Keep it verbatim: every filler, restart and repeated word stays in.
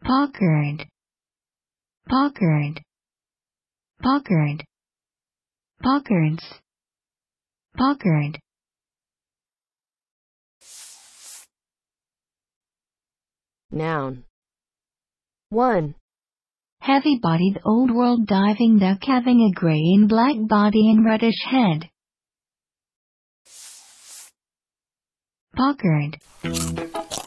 Pochard, Pochard, Pochard, Pochards, Pochard. Noun. one. Heavy-bodied old-world diving duck having a gray and black body and reddish head. Pochard.